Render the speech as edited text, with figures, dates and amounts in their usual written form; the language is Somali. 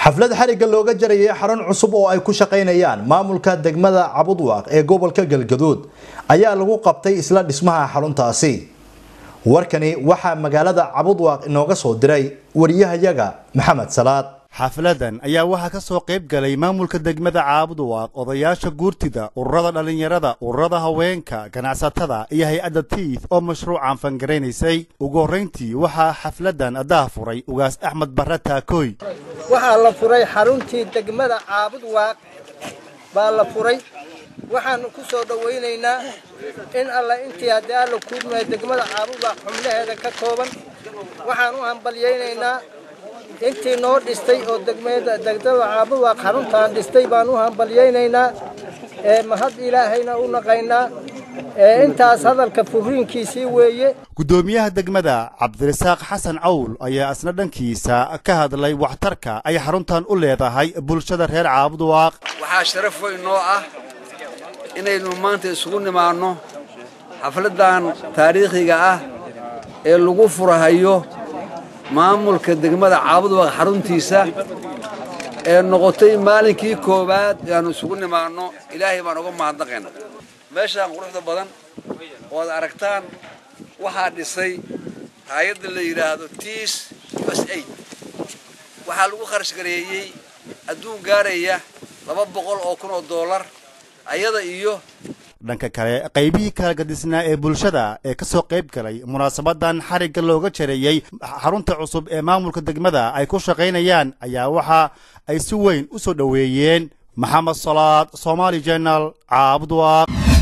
xaflad xariga looga jarayay xarun cusub oo ay ku shaqeynayaan maamulka degmada Cabudwaaq ee gobolka Galgaduud ayaa lagu qabtay isla dhismaha xaruntaasi. warkani waxa magaalada Cabudwaaq inooga soo diray wariyahayaga Maxamed Salaad. xafladan ayaa waxa ka soo qayb galay maamulka degmada Cabudwaaq, odayaasha guurtida, ururada dhalinyarada, ururada haweenka, ganacsatada iyo hay'adda Teeth oo mashruucan fangareysay. ugu horeyntii waxa xafladan adaa furay ugaas Axmed Barre Taakoy. waxa la furay xaruntii degmada Cabudwaaq baa la furay. waxaan ku soo dhaweynaynaa in alla intii hadaa la kulmay degmada Cabudwaaq xubnaheeda ka kooban. waxaan u hambalyeeynaa intii noo dhistay oo degmada Cabudwaaq xaruntaan dhistay baan u hambalyeeynaa. mahad ilaahayna u naqaynaa. intaas hadalka furiinkiisii weeye. gudoomiyaha degmada Cabdirasaaq Xasan Cawl ayaa asna dhankiisa ka hadlay waxtarka ay xaruntan u leedahay bulshada reer Cabudwaaq. waxaa sharaf weyn noo ah inaynu maanta isugu nimaano xafladan taariikhiga ah ee lagu furahayo maamulka degmada Cabudwaaq xaruntiisa ee noqotay maalinkii koobaad aanu isugu nimaano. ilaahay baan uga mahadnaqaynaa. meeshaan quruxda badan oo aad aragtaan waxaa dhisay hay'adda la yiraahdo Teeth USA. waxaa lagu kharash gareeyay adduun gaaraya $200,000 ayada iyo dhanka kale qaybihii kala gadisnaa ee bulshada ee ka soo qayb galay munaasabadan xariga looga jareeyay xarunta cusub ee maamulka degmada ay ku shaqeynayaan ayaa waxa ay si weyn u soo dhaweeyeen. Maxamed Salaad, Somali Channel, Cabudwaaq.